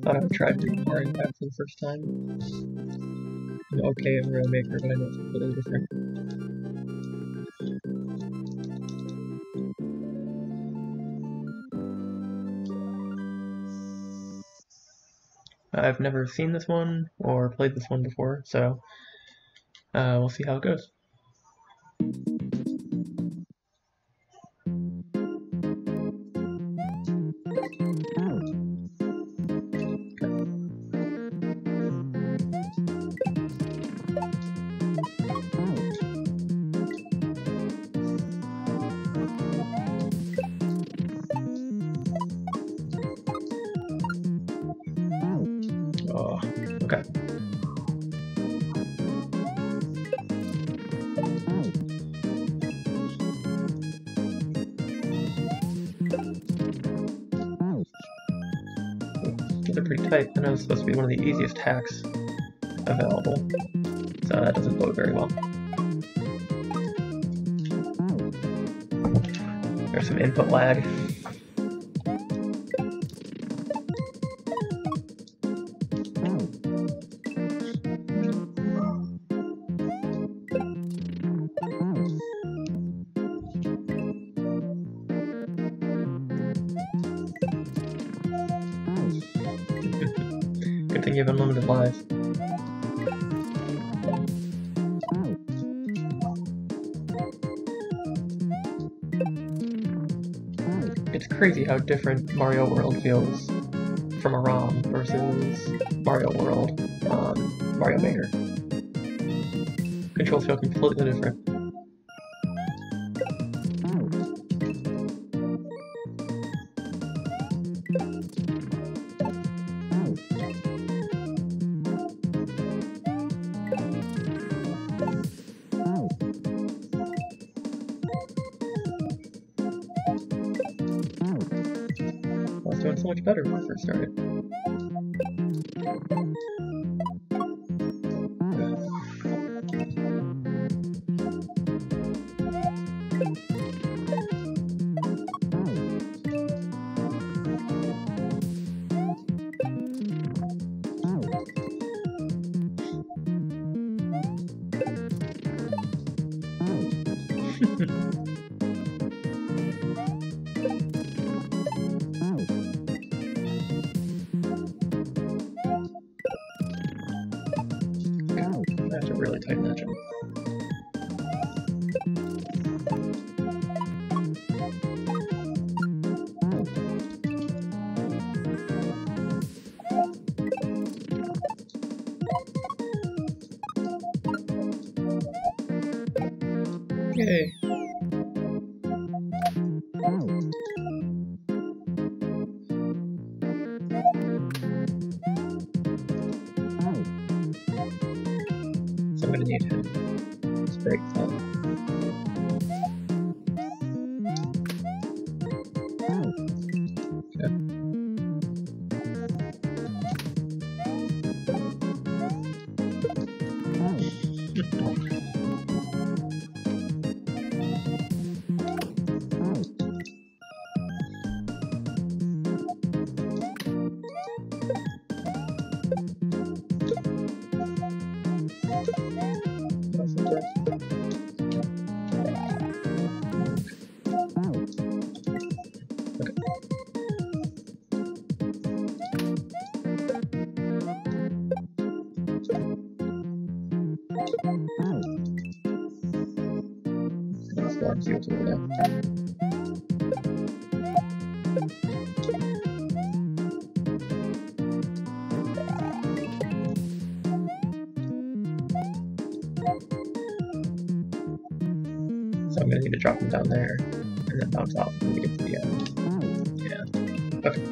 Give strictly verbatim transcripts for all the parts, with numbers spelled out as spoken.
thought I would try Super Mario Kart for the first time. I'm okay in Mario Maker, but I know it's completely different. I've never seen this one or played this one before, so uh, we'll see how it goes. Oh, okay. These are pretty tight. I know it's supposed to be one of the easiest hacks available, so that doesn't bode very well. There's some input lag. Good thing you have unlimited lives. It's crazy how different Mario World feels from a ROM versus Mario World on Mario Maker. Controls feel completely different. I was doing so much better when I first started. I have to really tighten that jump. Yay! So I'm gonna need to break that. See what's over there. So I'm gonna need to drop them down there and then bounce off when we get to the end. Yeah. Okay.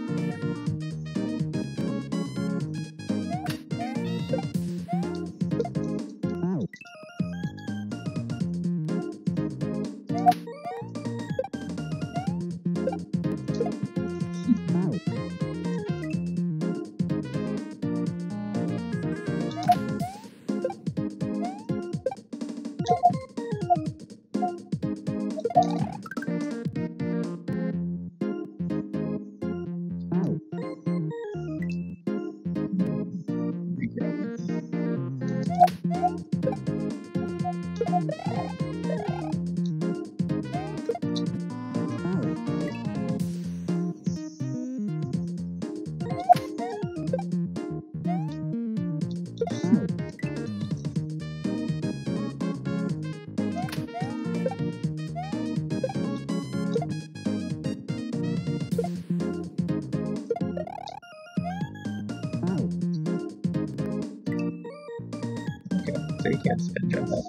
So you can't spin jump up.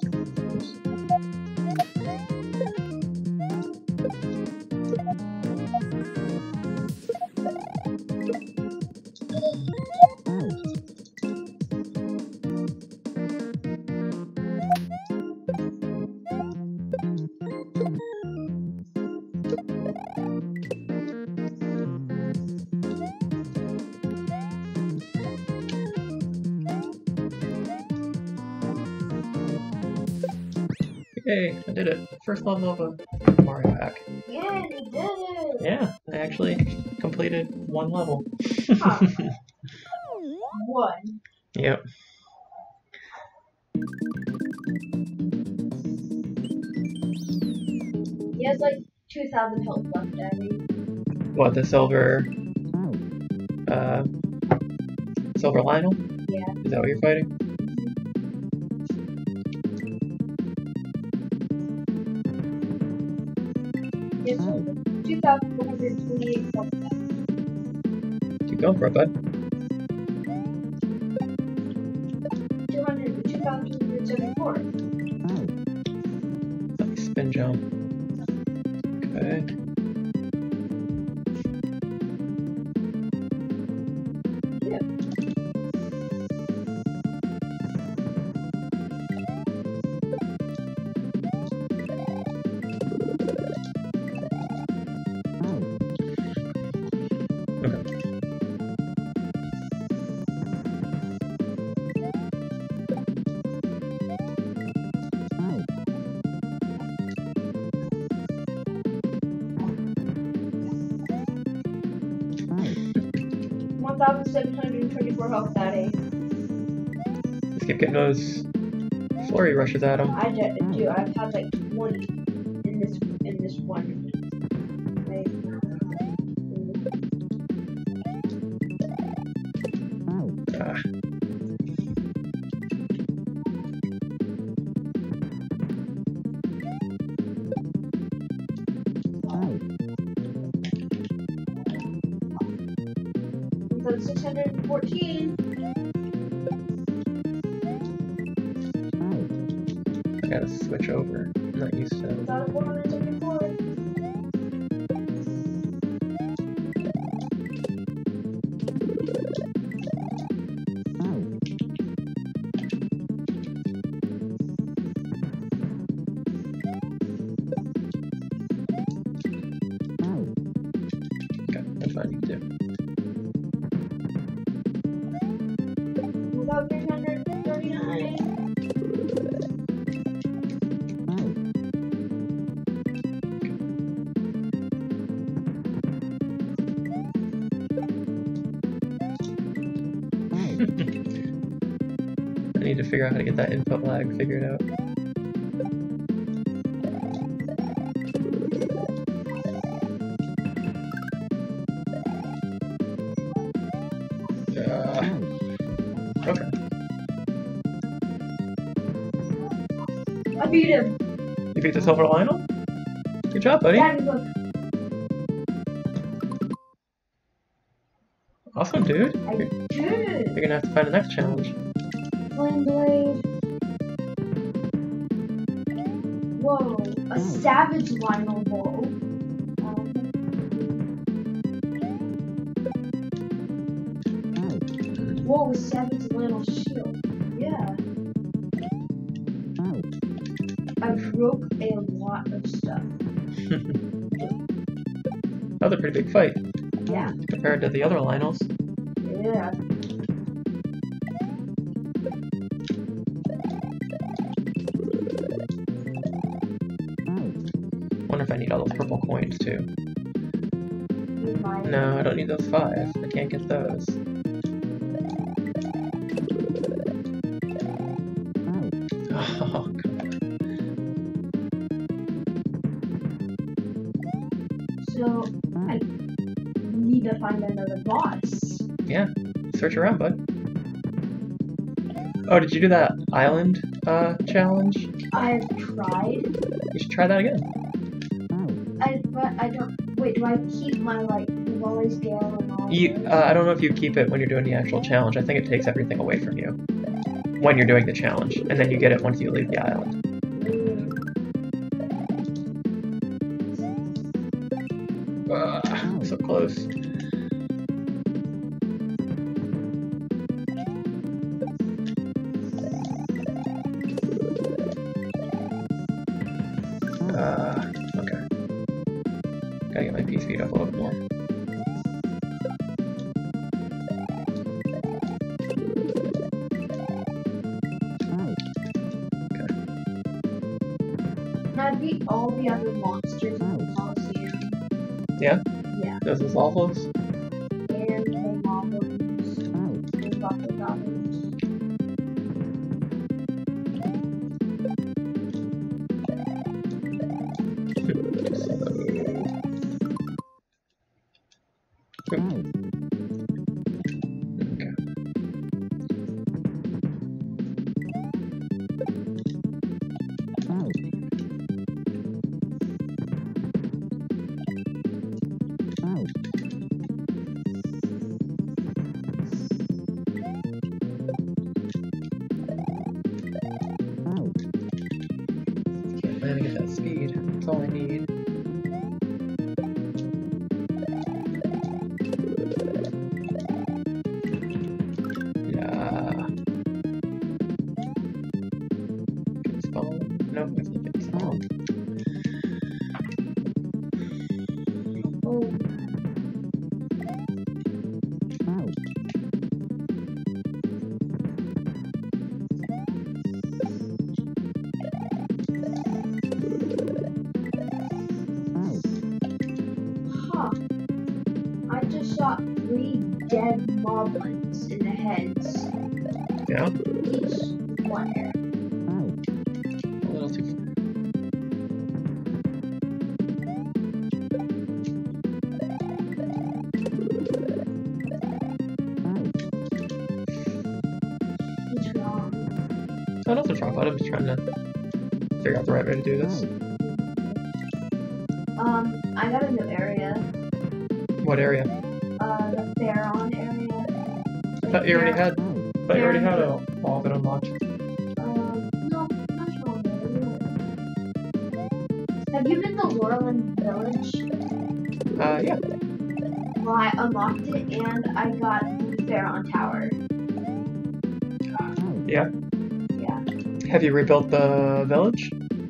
Hey, I did it. First level of a Mario hack. Yeah, you did it! Yeah, I actually completed one level. Huh. One. Yep. He has like two thousand health left, Daddy. What, the silver... Uh... Silver Lionel? Yeah. Is that what you're fighting? He has two thousand one hundred twenty-eight health left. Keep going for it, bud. two hundred, two thousand two hundred seventy-four. Let me spin jump. Okay. one thousand seven hundred twenty-four health, Daddy. Let's keep getting those flurry rushes at him. I did do. I've had like twenty in this in this one. Like, Ah. six hundred fourteen. I gotta switch over. I'm not used to it. one hundred seventy-four. Okay, that's fine, you can do. About three hundred thirty-nine. I need to figure out how to get that input lag figured out. Uh, okay. I beat him. You beat the Silver Lionel? Good job, buddy. Daddy, look. Awesome, dude. I You're, did. you're gonna have to find the next challenge. Flame blade. Whoa, a savage Lionel bow. Um, whoa, a savage Lionel shield. Yeah. I broke a lot of stuff. That was a pretty big fight Yeah. compared to the other Lionels. Yeah. Wonder if I need all those purple coins too. My, No, I don't need those five. I can't get those. find another boss. Yeah, search around, bud. Oh, did you do that island uh, challenge? I've tried. You should try that again. I but I don't. Wait, do I keep my like Wally's Gale and all? You, those? uh, I don't know if you keep it when you're doing the actual challenge. I think it takes everything away from you when you're doing the challenge, and then you get it once you leave the island. Mm. Uh, so close. Uh, okay. Gotta get my P speed up a little bit more. I beat all the other monsters in the Coliseum. Yeah? Yeah. Those is all those? And the goblins. And goblin goblins. Let me get that speed. That's all I need. Yeah. Get spawn. Nope, it's not getting spawn. Oh. Huh. I just shot three dead moblins in the heads. Yeah? Each one arrow. A little too far. What's wrong? Oh, nothing's wrong about it. I'm just trying to figure out the right way to do this. Um, I got a new area. What area? Uh, the Theron area. I thought you already had. I thought you already had a all of it unlocked. Um, no, that's wrong area. Have you been to Laurelin Village? Uh, yeah. Well, I unlocked it and I got the Theron Tower. Yeah. Yeah. Have you rebuilt the village?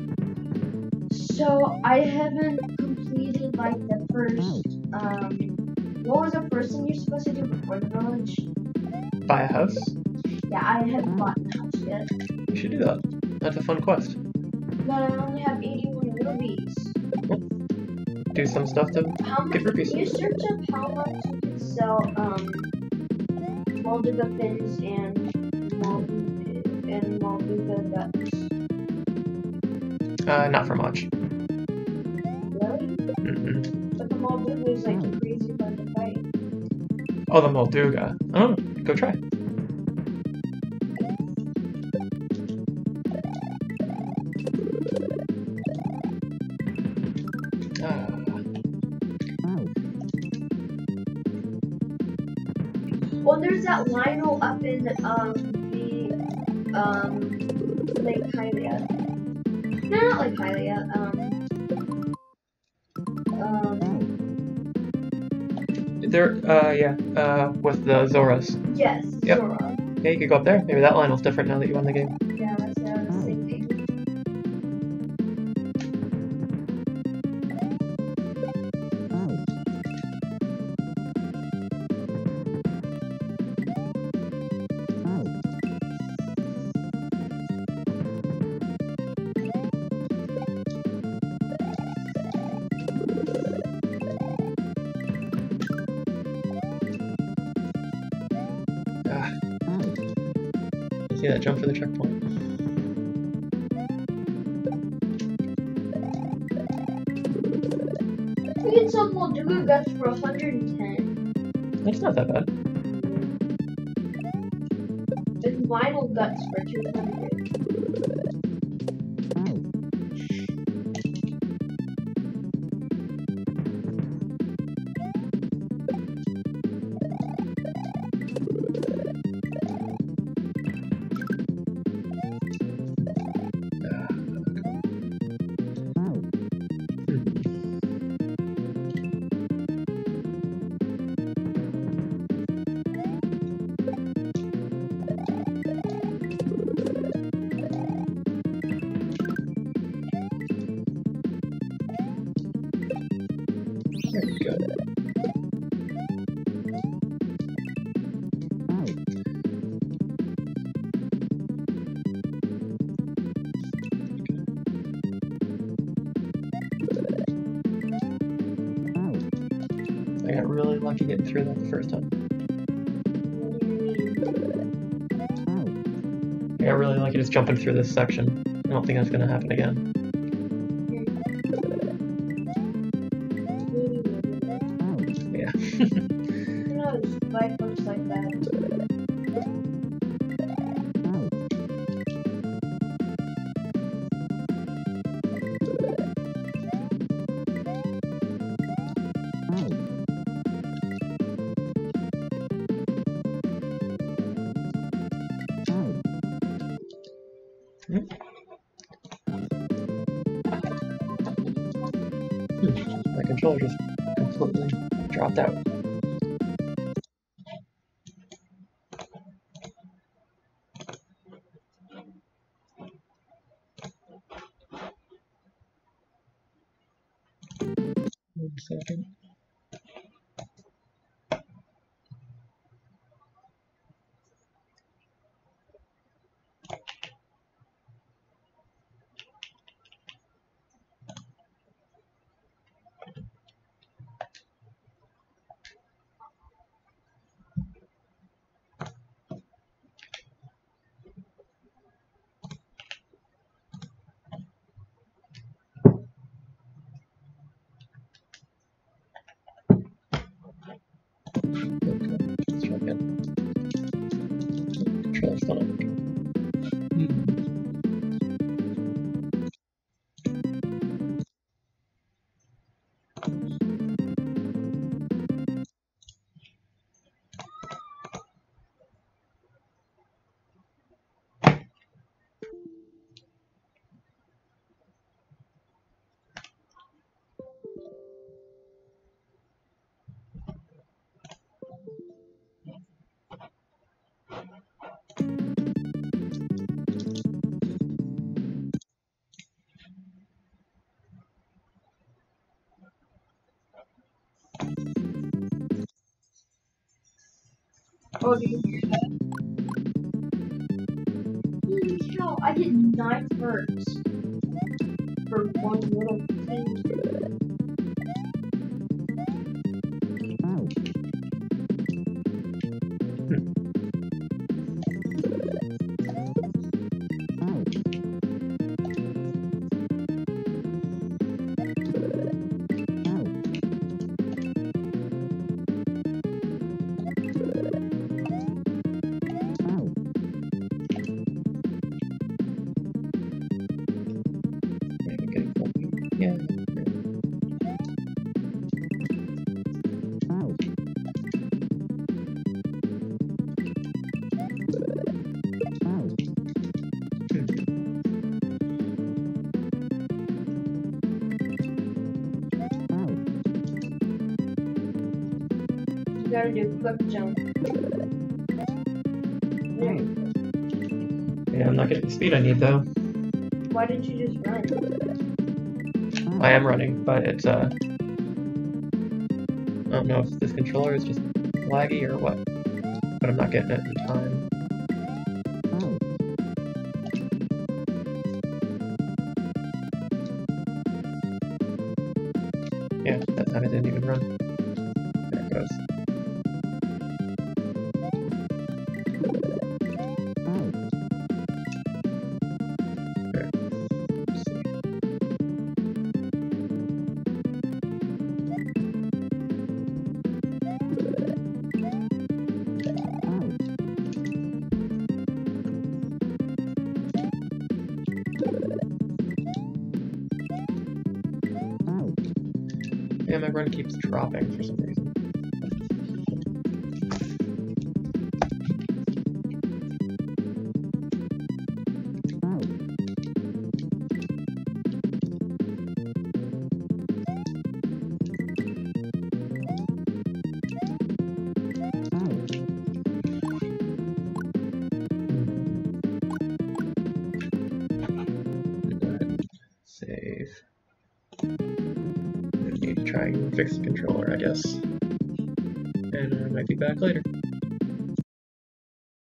So I haven't completed like the first. Um, what was the first thing you're supposed to do before the village? Buy a house? Yeah, I haven't bought the house yet. You should do that. That's a fun quest. But I only have eighty-one rubies. Do some stuff to How much? get rupees. Can you search up how much you can sell um Molduga fins and Molduga and Molduga guts? Uh, not for much. Really? Mm-mm. But the Molduga is like crazy fun to fight. Oh, the Molduga. I don't know. Go try. Ah. Well, there's that Lionel up in um the um Lake Hylia. No, not Lake Hylia. Um. Um. There, uh, yeah, uh, with the Zoras. Yes. Yep. Zora. Yeah, you could go up there. Maybe that Lionel's different now that you won the game. Yeah, that's what I was thinking. Ah. See that jump for the checkpoint? We get some Molduga guts for one hundred ten. It's not that bad. It's vinyl guts for two hundred. There we go. I got really lucky getting through that the first time. I got really lucky just jumping through this section. I don't think that's gonna happen again. Yeah. You know, life looks like that. Hmm. My controller just completely dropped out. One second. Let's try again. Controller's still not working. Hmm. Oh, did you hear that? Holy cow, I did nine birds for one little thing. Yeah. You gotta do quick jump. There you go. Yeah, I'm not getting the speed I need though. Why didn't you just run? I am running, but it's uh I don't know if this controller is just laggy or what. But I'm not getting it in time. Yeah, that time it didn't even run. There it goes. There. Let's see. Yeah, my run keeps dropping for some reason. Save. I need to try and fix the controller, I guess. And I might be back later.